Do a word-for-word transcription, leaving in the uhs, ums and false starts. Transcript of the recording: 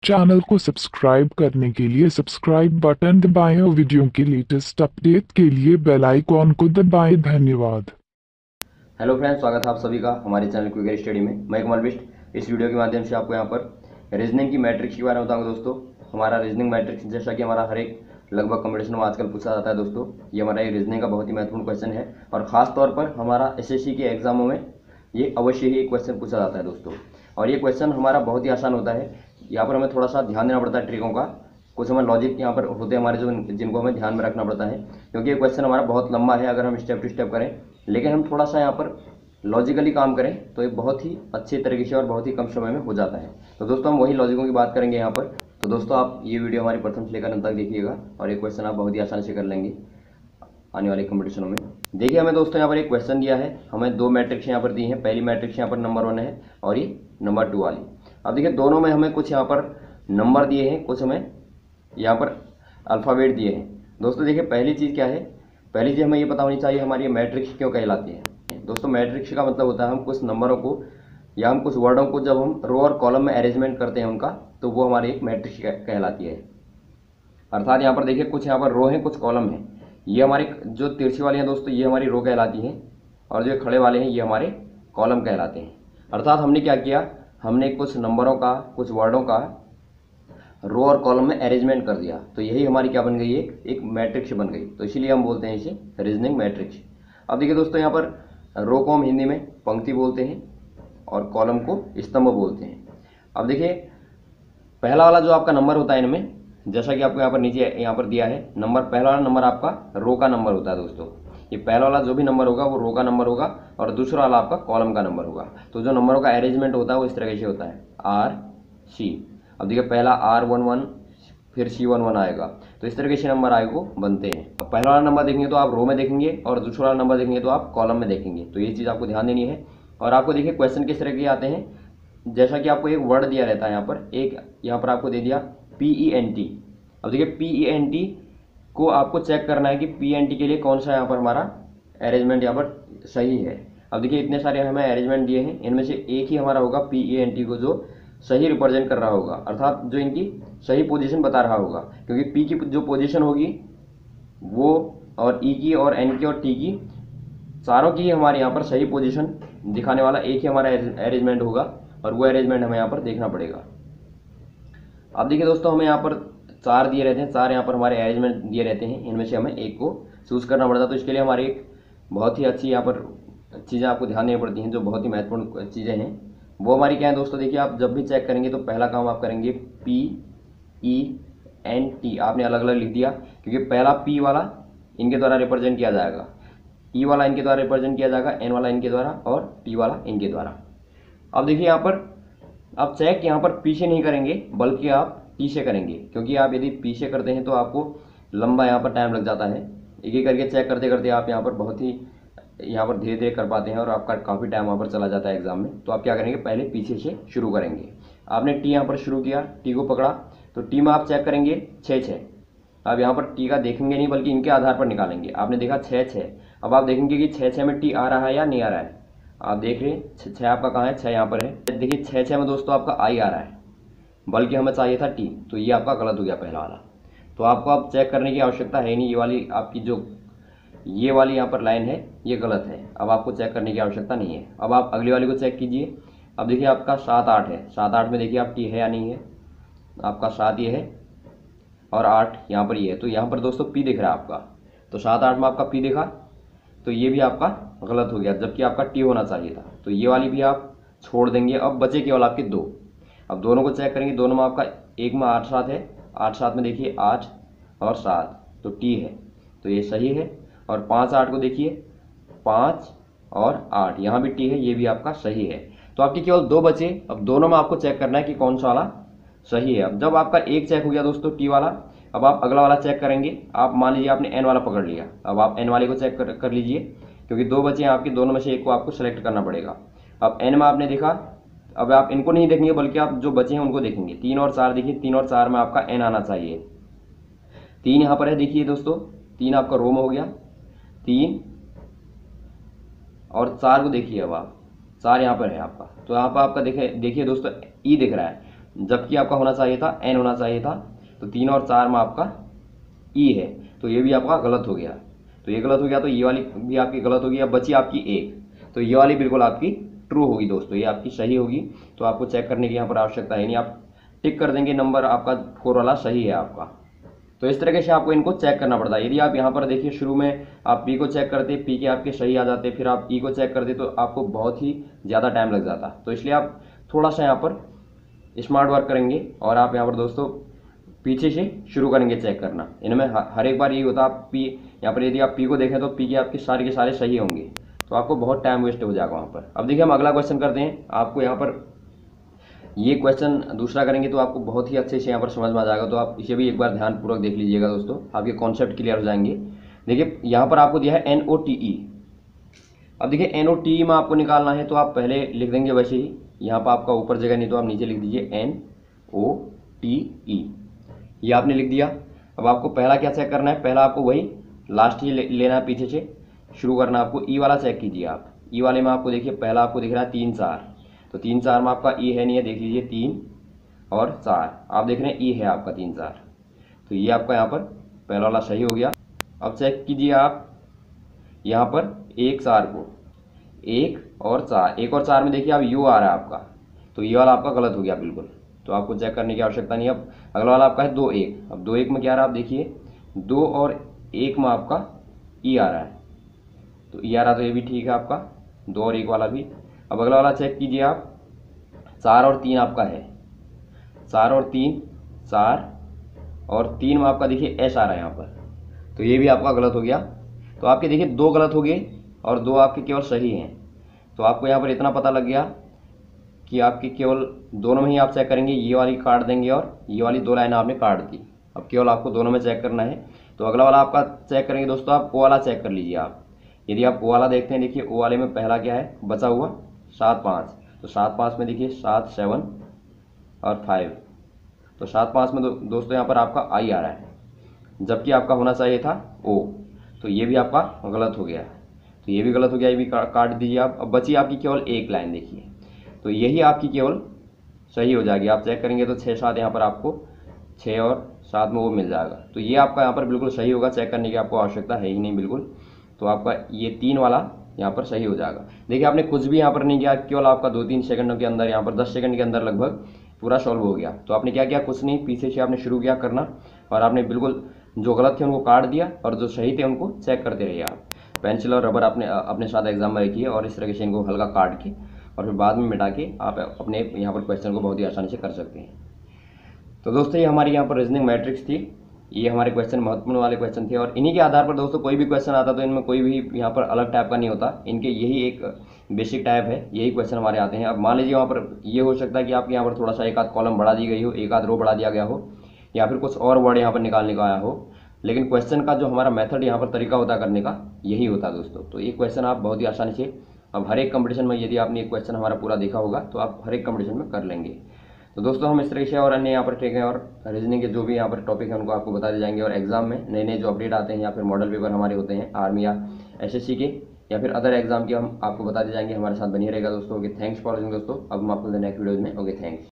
Channel को subscribe करने के लिए सब्सक्राइब बटन दबाएं और वीडियो के लेटेस्ट अपडेट के लिए बेल आइकॉन को दबाएं। धन्यवाद। हेलो फ्रेंड्स, स्वागत है आप सभी का हमारे चैनल क्विकर स्टडी में। मैं कमल बिष्ट इस वीडियो के माध्यम से आपको यहाँ पर रीजनिंग की मैट्रिक्स के बारे में बताऊंगा। दोस्तों, हमारा रीजनिंग मैट्रिक्स जैसा कि हमारा हर एक लगभग कॉम्पिटिशन में आजकल पूछा जाता है। दोस्तों, ये हमारा ये रीजनिंग का बहुत ही महत्वपूर्ण क्वेश्चन है और ख़ास तौर पर हमारा एसएससी के एग्जामों में ये अवश्य ही एक क्वेश्चन पूछा जाता है दोस्तों। और ये क्वेश्चन हमारा बहुत ही आसान होता है। यहाँ पर हमें थोड़ा सा ध्यान देना पड़ता है ट्रिकों का, कुछ हमें लॉजिक यहाँ पर होते हैं हमारे जो जिनको हमें ध्यान में रखना पड़ता है, क्योंकि ये क्वेश्चन हमारा बहुत लंबा है अगर हम स्टेप टू स्टेप करें। लेकिन हम थोड़ा सा यहाँ पर लॉजिकली काम करें तो ये बहुत ही अच्छे तरीके से और बहुत ही कम समय में हो जाता है। तो दोस्तों, हम वही लॉजिकों की बात करेंगे यहाँ पर। तो दोस्तों, आप ये वीडियो हमारी प्रथम से लेकर अंत तक देखिएगा और ये क्वेश्चन आप बहुत ही आसानी से कर लेंगे आने वाले कंपटीशनों में। देखिए, हमें दोस्तों यहाँ पर एक क्वेश्चन दिया है, हमें दो मैट्रिक्स यहाँ पर दी हैं। पहली मैट्रिक्स यहाँ पर नंबर वन है और ये नंबर टू वाली। अब देखिए, दोनों में हमें कुछ यहाँ पर नंबर दिए हैं, कुछ हमें यहाँ पर अल्फ़ाबेट दिए हैं। दोस्तों देखिए, पहली चीज़ क्या है, पहली चीज़ हमें ये पता होनी चाहिए हमारी ये मैट्रिक्स क्यों कहलाती है। दोस्तों, मैट्रिक्स का मतलब होता है हम कुछ नंबरों को या हम कुछ वर्डों को जब हम रो और कॉलम में अरेंजमेंट करते हैं उनका, तो वो हमारी एक मैट्रिक्स कहलाती है। अर्थात यहाँ पर देखिए, कुछ यहाँ पर रो हैं, कुछ कॉलम हैं। ये हमारी जो तिरछी वाली हैं दोस्तों, ये हमारी रो कहलाती हैं और जो खड़े वाले हैं ये हमारे कॉलम कहलाते हैं। अर्थात हमने क्या किया, हमने कुछ नंबरों का, कुछ वर्डों का रो और कॉलम में अरेंजमेंट कर दिया, तो यही हमारी क्या बन गई है, एक मैट्रिक्स बन गई। तो इसीलिए हम बोलते हैं इसे रीजनिंग मैट्रिक्स। अब देखिए दोस्तों, यहाँ पर रो को हम हिंदी में पंक्ति बोलते हैं और कॉलम को स्तंभ बोलते हैं। अब देखिए, पहला वाला जो आपका नंबर होता है इनमें, जैसा कि आपको यहाँ पर नीचे यहाँ पर दिया है नंबर, पहला वाला नंबर आपका रो का नंबर होता है दोस्तों। ये पहला वाला जो भी नंबर होगा वो रो का नंबर होगा और दूसरा वाला आपका कॉलम का नंबर होगा। तो जो नंबरों का अरेंजमेंट होता है वो इस तरीके से होता है, आर सी। अब देखिए, पहला आर वन वन, फिर सी वन वन आएगा, तो इस तरीके से नंबर आए को बनते हैं। अब पहला वाला नंबर देखेंगे तो आप रो में देखेंगे और दूसरा वाला नंबर देखेंगे तो आप कॉलम में देखेंगे। तो ये चीज़ आपको ध्यान देनी है। और आपको देखिए क्वेश्चन किस तरह के आते हैं, जैसा कि आपको एक वर्ड दिया रहता है यहाँ पर, एक यहाँ पर आपको दे दिया पी ई एन टी। अब देखिए, पी ई एन टी को आपको चेक करना है कि पी एन टी के लिए कौन सा यहाँ पर हमारा अरेंजमेंट यहाँ पर सही है। अब देखिए, इतने सारे हमें अरेंजमेंट दिए हैं, इनमें से एक ही हमारा होगा पी ई एन टी को जो सही रिप्रेजेंट कर रहा होगा, अर्थात जो इनकी सही पोजीशन बता रहा होगा। क्योंकि पी की जो पोजीशन होगी वो, और ई की और एन की और टी की, चारों की हमारे यहाँ पर सही पोजीशन दिखाने वाला एक ही हमारा अरेंजमेंट होगा और वो अरेंजमेंट हमें यहाँ पर देखना पड़ेगा। अब देखिए दोस्तों, हमें यहाँ पर चार दिए रहते हैं, चार यहाँ पर हमारे अरेंजमेंट दिए रहते हैं, इनमें से हमें एक को चूज़ करना पड़ता है। तो इसके लिए हमारी एक बहुत ही अच्छी यहाँ पर चीज़ें आपको ध्यान देनी पड़ती हैं, जो बहुत ही महत्वपूर्ण चीज़ें हैं। वो हमारी क्या है दोस्तों, देखिए, आप जब भी चेक करेंगे तो पहला काम आप करेंगे पी ई एन टी, आपने अलग अलग लिख दिया क्योंकि पहला पी वाला इनके द्वारा रिप्रेजेंट किया जाएगा, ई वाला इनके द्वारा रिप्रेजेंट किया जाएगा, एन वाला इनके द्वारा और टी वाला इनके द्वारा। अब देखिए, यहाँ पर आप चेक यहाँ पर पी से नहीं करेंगे बल्कि आप टी से करेंगे, क्योंकि आप यदि पी से करते हैं तो आपको लंबा यहाँ पर टाइम लग जाता है। एक एक करके चेक करते करते आप यहाँ पर बहुत ही यहाँ पर धीरे धीरे कर पाते हैं और आपका काफ़ी टाइम वहाँ पर चला जाता है एग्जाम में। तो आप क्या करेंगे, पहले पीछे से शुरू करेंगे। आपने टी यहाँ पर शुरू किया, टी को पकड़ा, तो टी में आप चेक करेंगे छः छः। अब यहाँ पर टी का देखेंगे नहीं बल्कि इनके आधार पर निकालेंगे। आपने देखा छः छः, अब आप देखेंगे कि छः छः में टी आ रहा है या नहीं आ रहा है। आप देख रहे हैं छः आपका कहाँ है, छः यहाँ पर है। देखिए, छः छः में दोस्तों आपका आई आ रहा है, बल्कि हमें चाहिए था टी, तो ये आपका गलत हो गया पहला वाला। तो आपको अब चेक करने की आवश्यकता है नहीं, ये वाली आपकी जो ये वाली यहाँ पर लाइन है ये गलत है, अब आपको चेक करने की आवश्यकता नहीं है। अब आप अगली वाली को चेक कीजिए। अब देखिए, आपका सात आठ है, सात आठ में देखिए आप टी है या नहीं है, आपका सात ये है और आठ यहाँ पर ये है, तो यहाँ पर दोस्तों पी दिख रहा है आपका। तो सात आठ में आपका पी दिखा, तो ये भी आपका गलत हो गया, जबकि आपका टी होना चाहिए था। तो ये वाली भी आप छोड़ देंगे। अब बचे केवल आपके दो। अब दोनों को चेक करेंगे, दोनों में आपका एक में आठ सात है, आठ सात में देखिए आठ और सात, तो टी है, तो ये सही है। और पाँच आठ को देखिए, पाँच और आठ, यहाँ भी टी है, ये भी आपका सही है। तो आपके केवल दो बचे। अब दोनों में आपको चेक करना है कि कौन सा वाला सही है। अब जब आपका एक चेक हो गया दोस्तों टी वाला, अब आप अगला वाला चेक करेंगे। आप मान लीजिए आपने एन वाला पकड़ लिया, अब आप एन वाले को चेक कर, कर लीजिए, क्योंकि दो बचे हैं आपके, दोनों में से एक को आपको सेलेक्ट करना पड़ेगा। अब एन में आपने देखा, अब आप इनको नहीं देखेंगे बल्कि आप जो बचे हैं उनको देखेंगे। तीन और चार देखिए, तीन और चार में आपका एन आना चाहिए। तीन यहाँ पर है, देखिए दोस्तों, तीन आपका रो में हो गया, तीन और चार को देखिए। अब आप चार यहाँ पर है आपका, तो यहाँ पर आपका देखिए देखिए दोस्तों ई दिख रहा है, जबकि आपका होना चाहिए था एन होना चाहिए था। तो तीन और चार में आपका ई है, तो ये भी आपका गलत हो गया। तो ये गलत हो गया, तो ये वाली भी आपकी गलत होगी। अब बची आपकी एक, तो ये वाली बिल्कुल आपकी ट्रू होगी दोस्तों, ये आपकी सही होगी। तो आपको चेक करने की यहाँ पर आवश्यकता है नहीं, आप टिक कर देंगे, नंबर आपका फोर वाला सही है आपका। तो इस तरीके से आपको इनको चेक करना पड़ता है। यदि आप यहाँ पर देखिए शुरू में आप पी को चेक करते, पी के आपके सही आ जाते, फिर आप ई को चेक करते, तो आपको बहुत ही ज़्यादा टाइम लग जाता। तो इसलिए आप थोड़ा सा यहाँ पर स्मार्ट वर्क करेंगे और आप यहाँ पर दोस्तों पीछे से शुरू करेंगे चेक करना। इनमें हर एक बार यही होता है, आप पी यहाँ पर यदि आप पी को देखें तो पी के आपके सारे के सारे सही होंगे, तो आपको बहुत टाइम वेस्ट हो जाएगा वहाँ पर। अब देखिए हम अगला क्वेश्चन करते हैं। आपको यहाँ पर ये क्वेश्चन दूसरा करेंगे तो आपको बहुत ही अच्छे से यहाँ पर समझ में आ जाएगा। तो आप इसे भी एक बार ध्यानपूर्वक देख लीजिएगा दोस्तों, आपके कॉन्सेप्ट क्लियर हो जाएंगे। देखिए यहाँ पर आपको दिया है एन ओ टी ई। अब देखिए एन ओ टी ई में आपको निकालना है, तो आप पहले लिख देंगे वैसे ही, यहाँ पर आपका ऊपर जगह नहीं तो आप नीचे लिख दीजिए एन ओ टी ई, ये आपने लिख दिया। अब आपको पहला क्या चेक करना है, पहला आपको वही लास्ट ही ले, लेना है, पीछे से शुरू करना है आपको। ई वाला चेक कीजिए आप। ई वाले में आपको देखिए पहला आपको दिख रहा है तीन चार, तो तीन चार में आपका ई है नहीं है, देख लीजिए तीन और चार, आप देख रहे हैं ई है आपका तीन चार, तो ये आपका यहाँ पर पहला वाला सही हो गया। अब चेक कीजिए आप यहाँ पर एक चार को, एक और चार, एक और चार में देखिए आप यू आ रहा है आपका, तो ये वाला आपका गलत हो गया बिल्कुल, तो आपको चेक करने की आवश्यकता नहीं। अब अगला वाला आपका है दो एक। अब दो एक में क्या आ रहा है आप देखिए, दो और एक में आपका ई आ रहा है, तो ई आ रहा तो ये भी ठीक है आपका, दो और एक वाला भी। अब अगला वाला चेक कीजिए आप, चार और तीन आपका है, चार और तीन, चार और तीन में आपका देखिए एस आ रहा है यहाँ पर, तो ये भी आपका गलत हो गया। तो आपके देखिए दो गलत हो गए और दो आपके केवल सही हैं। तो आपको यहाँ पर इतना पता लग गया कि आपके केवल दोनों में ही आप चेक करेंगे, ये वाली काट देंगे और ये वाली दो लाइन आपने काट दी। अब केवल आपको दोनों में चेक करना है। तो अगला वाला आपका चेक करेंगे दोस्तों, आप ओ वाला चेक कर लीजिए आप। यदि आप ओ वाला देखते हैं, देखिए ओ वाले में पहला क्या है बचा हुआ, सात पाँच, तो सात पाँच में देखिए सात सेवन और फाइव, तो सात पाँच में दो, दोस्तों यहाँ पर आपका आई आ रहा है, जबकि आपका होना चाहिए था ओ, तो ये भी आपका गलत हो गया, तो ये भी गलत हो गया, ये भी का, काट दीजिए आप। अब बची आपकी केवल एक लाइन देखिए, तो यही आपकी केवल सही हो जाएगी। आप चेक करेंगे तो छः सात यहाँ पर आपको छः और सात में वो मिल जाएगा, तो ये आपका यहाँ पर बिल्कुल सही होगा, चेक करने की आपको आवश्यकता है ही नहीं बिल्कुल। तो आपका ये तीन वाला यहाँ पर सही हो जाएगा। देखिए आपने कुछ भी यहाँ पर नहीं किया, केवल आपका दो तीन सेकंडों के अंदर, यहाँ पर दस सेकंड के अंदर लगभग पूरा सॉल्व हो गया। तो आपने क्या किया, कुछ नहीं, पीछे से आपने शुरू किया करना और आपने बिल्कुल जो गलत थे उनको काट दिया और जो सही थे उनको चेक करते रहिए आप। पेंसिल और रबर आपने अपने साथ एग्जाम में रखिए और इस तरह से इनको हल्का काट के और फिर बाद में मिटा के आप अपने यहाँ पर क्वेश्चन को बहुत ही आसानी से कर सकते हैं। तो दोस्तों ये हमारी यहाँ पर रीजनिंग मैट्रिक्स थी, ये हमारे क्वेश्चन महत्वपूर्ण वाले क्वेश्चन थे और इन्हीं के आधार पर दोस्तों कोई भी क्वेश्चन आता तो इनमें कोई भी यहाँ पर अलग टाइप का नहीं होता, इनके यही एक बेसिक टाइप है, यही क्वेश्चन हमारे आते हैं। अब मान लीजिए वहाँ पर ये हो सकता है कि आपके यहाँ पर थोड़ा सा एक आध कॉलम बढ़ा दी गई हो, एक आध रो बढ़ा दिया गया हो, या फिर कुछ और वर्ड यहाँ पर निकालने का आया हो, लेकिन क्वेश्चन का जो हमारा मेथड यहाँ पर तरीका होता है करने का यही होता है दोस्तों। तो ये क्वेश्चन आप बहुत ही आसानी से अब हर एक कंपटीशन में, यदि आपने एक क्वेश्चन हमारा पूरा देखा होगा तो आप हर एक कंपटीशन में कर लेंगे। तो दोस्तों हम इस तरह से और अन्य यहाँ पर ठीक है और रीजनिंग के जो भी यहाँ पर टॉपिक है उनको आपको बता दिए जाएंगे और एग्जाम में नए नए जो अपडेट आते हैं या फिर मॉडल पेपर हमारे होते हैं आर्मी या एसएससी के या फिर अदर एग्जाम के, हम आपको बता दिए जाएंगे। हमारे साथ बनिए रहेगा दोस्तों। ओके, थैंक्स फॉर वॉचिंग दोस्तों। अब हम आपको नेक्स्ट वीडियोज में। Okay, thanks.